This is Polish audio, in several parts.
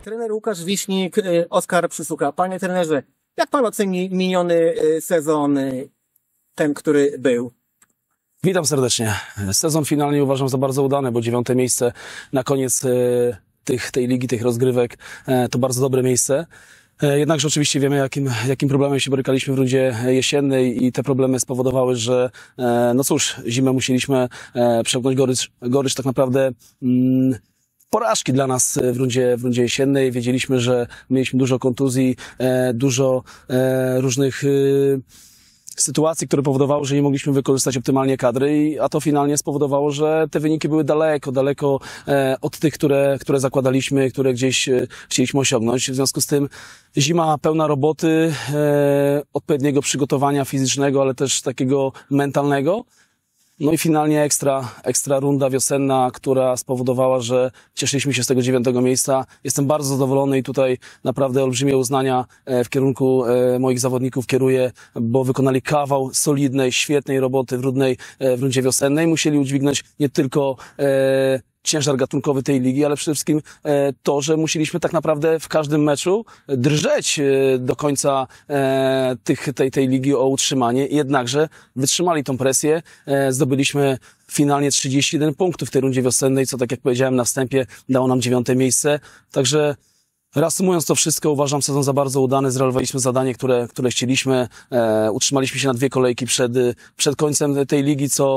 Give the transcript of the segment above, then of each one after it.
Trener Łukasz Wiśnik, Oskar Przysucha. Panie trenerze, jak pan oceni miniony sezon, ten, który był? Witam serdecznie. Sezon finalnie uważam za bardzo udany, bo 9. miejsce na koniec tej ligi, tych rozgrywek to bardzo dobre miejsce. Jednakże oczywiście wiemy, jakim problemem się borykaliśmy w rundzie jesiennej i te problemy spowodowały, że no cóż, zimę musieliśmy przełknąć gorycz tak naprawdę porażki dla nas w rundzie jesiennej. Wiedzieliśmy, że mieliśmy dużo kontuzji, dużo różnych sytuacji, które powodowały, że nie mogliśmy wykorzystać optymalnie kadry, a to finalnie spowodowało, że te wyniki były daleko od tych, które zakładaliśmy, które gdzieś chcieliśmy osiągnąć. W związku z tym zima pełna roboty, odpowiedniego przygotowania fizycznego, ale też takiego mentalnego. No i finalnie ekstra runda wiosenna, która spowodowała, że cieszyliśmy się z tego 9. miejsca. Jestem bardzo zadowolony i tutaj naprawdę olbrzymie uznania w kierunku moich zawodników kieruję, bo wykonali kawał solidnej, świetnej roboty w rundzie wiosennej. Musieli udźwignąć nie tylko ciężar gatunkowy tej ligi, ale przede wszystkim to, że musieliśmy tak naprawdę w każdym meczu drżeć do końca tej ligi o utrzymanie. Jednakże wytrzymali tą presję, zdobyliśmy finalnie 31 punktów w tej rundzie wiosennej, co tak jak powiedziałem na wstępie dało nam 9. miejsce. Także reasumując to wszystko, uważam sezon za bardzo udany, zrealizowaliśmy zadanie, które chcieliśmy, utrzymaliśmy się na 2 kolejki przed końcem tej ligi, co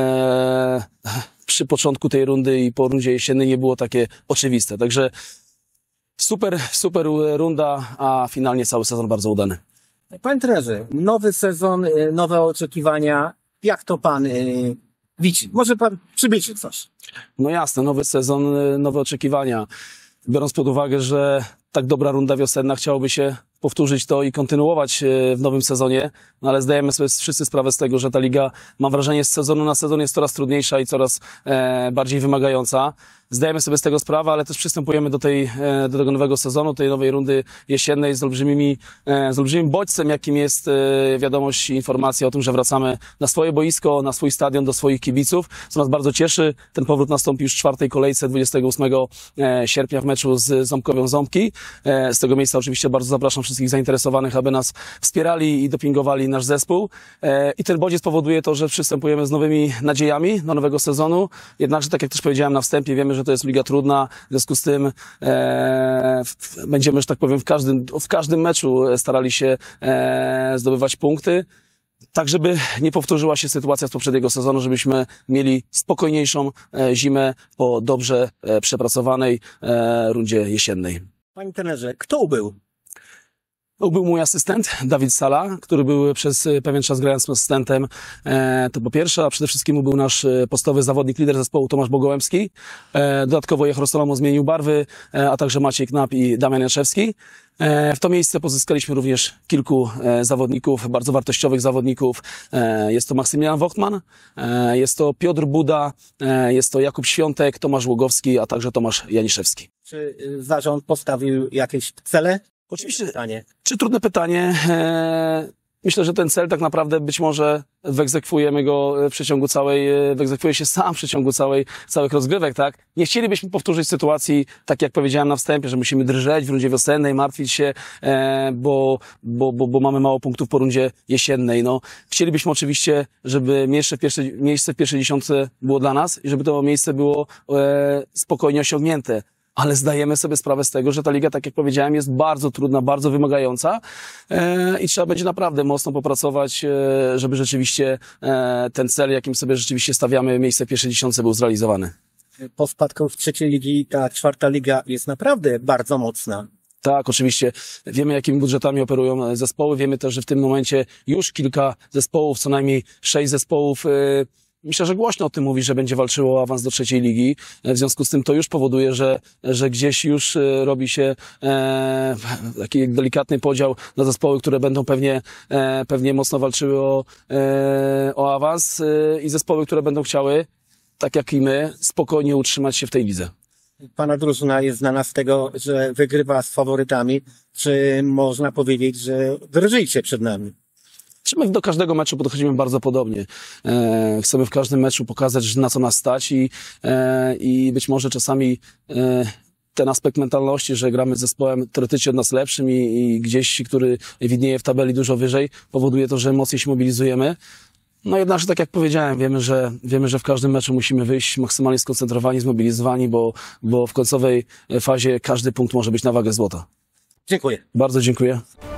przy początku tej rundy i po rundzie jesiennej nie było takie oczywiste. Także super runda, a finalnie cały sezon bardzo udany. Panie trenerze, nowy sezon, nowe oczekiwania. Jak to pan widzi? Może pan przybliżyć coś? No jasne, nowy sezon, nowe oczekiwania. Biorąc pod uwagę, że tak dobra runda wiosenna, chciałoby się powtórzyć to i kontynuować w nowym sezonie, no ale zdajemy sobie wszyscy sprawę z tego, że ta liga, mam wrażenie, z sezonu na sezon jest coraz trudniejsza i coraz bardziej wymagająca. Zdajemy sobie z tego sprawę, ale też przystępujemy do tego nowego sezonu, tej nowej rundy jesiennej z olbrzymim bodźcem, jakim jest wiadomość i informacja o tym, że wracamy na swoje boisko, na swój stadion, do swoich kibiców, co nas bardzo cieszy. Ten powrót nastąpi już w 4. kolejce 28 sierpnia w meczu z Ząbkowią Ząbki. Z tego miejsca oczywiście bardzo zapraszam wszystkich zainteresowanych, aby nas wspierali i dopingowali nasz zespół. I ten bodziec powoduje to, że przystępujemy z nowymi nadziejami do nowego sezonu. Jednakże, tak jak też powiedziałem na wstępie, wiemy, że to jest liga trudna, w związku z tym będziemy, że tak powiem, w każdym meczu starali się zdobywać punkty, tak żeby nie powtórzyła się sytuacja z poprzedniego sezonu, żebyśmy mieli spokojniejszą zimę po dobrze przepracowanej rundzie jesiennej. Panie trenerze, kto był? Był mój asystent, Dawid Sala, który był przez pewien czas grając asystentem, to po pierwsze, a przede wszystkim był nasz podstawowy zawodnik, lider zespołu Tomasz Bogołębski. Dodatkowo Jech Rostolomo zmienił barwy, a także Maciej Knap i Damian Janczewski. W to miejsce pozyskaliśmy również kilku zawodników, bardzo wartościowych zawodników. Jest to Maksymilian Wochtman, jest to Piotr Buda, jest to Jakub Świątek, Tomasz Ługowski, a także Tomasz Janiszewski. Czy zarząd postawił jakieś cele? Oczywiście. Czy trudne pytanie? Myślę, że ten cel tak naprawdę być może wyegzekwujemy go wyegzekwuje się sam w przeciągu całych rozgrywek, tak? Nie chcielibyśmy powtórzyć sytuacji, tak jak powiedziałem na wstępie, że musimy drżeć w rundzie wiosennej, martwić się, bo mamy mało punktów po rundzie jesiennej. No, chcielibyśmy oczywiście, żeby miejsce w pierwszej dziesiątce było dla nas i żeby to miejsce było spokojnie osiągnięte. Ale zdajemy sobie sprawę z tego, że ta liga, tak jak powiedziałem, jest bardzo trudna, bardzo wymagająca i trzeba będzie naprawdę mocno popracować, żeby rzeczywiście ten cel, jakim sobie rzeczywiście stawiamy, miejsce w pierwszej dziesiątce, był zrealizowany. Po spadku z 3. ligi ta 4. liga jest naprawdę bardzo mocna. Tak, oczywiście. Wiemy, jakimi budżetami operują zespoły. Wiemy też, że w tym momencie już kilka zespołów, co najmniej 6 zespołów, myślę, że głośno o tym mówi, że będzie walczyło o awans do 3. ligi. W związku z tym to już powoduje, że gdzieś już robi się taki delikatny podział na zespoły, które będą pewnie mocno walczyły o awans i zespoły, które będą chciały, tak jak i my, spokojnie utrzymać się w tej lidze. Pana drużyna jest znana z tego, że wygrywa z faworytami. Czy można powiedzieć, że drżycie przed nami? My do każdego meczu podchodzimy bardzo podobnie. Chcemy w każdym meczu pokazać, na co nas stać i być może czasami ten aspekt mentalności, że gramy z zespołem teoretycznie od nas lepszym i gdzieś, który widnieje w tabeli dużo wyżej, powoduje to, że mocniej się mobilizujemy. No jednakże, tak jak powiedziałem, wiemy, że w każdym meczu musimy wyjść maksymalnie skoncentrowani, zmobilizowani, bo w końcowej fazie każdy punkt może być na wagę złota. Dziękuję. Bardzo dziękuję.